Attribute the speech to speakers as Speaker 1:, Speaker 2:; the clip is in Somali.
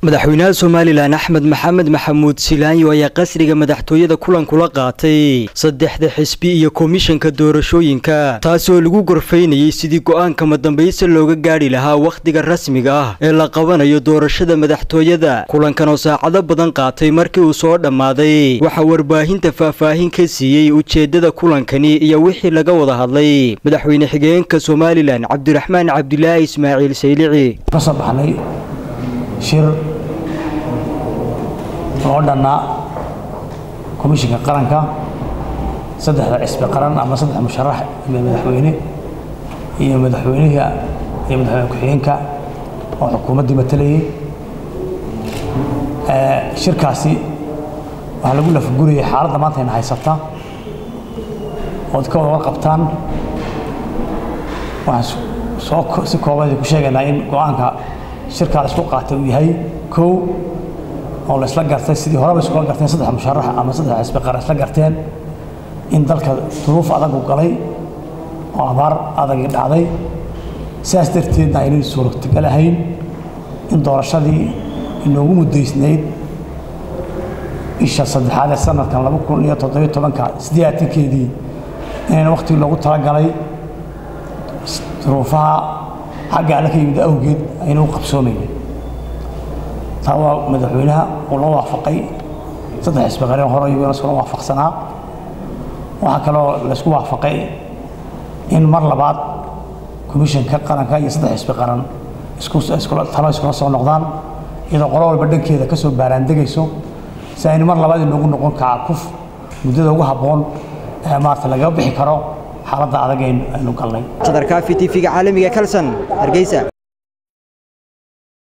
Speaker 1: madaxweynaha Soomaaliland Axmed Maxamed Maxamuud Silaanyo ayaa qasriga madaxtooyada kulan kula qaatay saddexda xisbi iyo komishanka doorashooyinka taasoo lagu gorfeynayay sidii go'aanka madambaysa looga gaari lahaa waqtiga rasmiga ah ee la qabanayo doorashada madaxtooyada kulankan oo saacado badan qaatay markii uu soo dhamaaday waxa warbaahinta faahfaahin ka siiyay ujeedada kulankani iyo wixii laga wada hadlay madaxweyne xigeenka Soomaaliland Cabdiraxmaan Cabdilaahi Ismaaciil Saylici
Speaker 2: shir loo dhanaa komishanka qaranka saddexda xisbi qaran ama saddex musharax madaxweyne iyo madaxweynaha iyo madaxweyne ku-xigeenka oo xukuumadda matalayay shirkaasi waxa lagu lafguriyay xaaladda maanta ay haysata oo dadka wada qabtaan waxaan si kooban ku sheegaynaa in go'aanka shirka la isku qaatay uu yahay koow oo la isla gartay sidii horeba isku garteen saddex musharax ama saddex xisbi qaran isla garteen in dalka duruuf adag u galay oo abaar adag dhacday sidaas darteedna ay suurtagal ahayn in doorashadii inoogu mudaysnayd isha saddexaad ee sanadkan 2017 in waqti loogu talagalay duruufaha حاجة على كي يبدأ أوجد أين وقف سومية هو مدحونها والله وافقي صدق حسب غيره هراي ونسوا وافق سنة وهكذا لسوا وافقي إن مرة بعد كوميشن كقرن كاي صدق حسب قرن اسكول ثلاث اسكول صار نقدان إذا قرار بدن كذا كسب باراندق يسو سين مرة بعد نقول كعكوف مدة وجه بون ما تلاقيه بحكرة حرض على جين نقلني
Speaker 1: صدر كافي تي في عالمي كلسن هرجيسة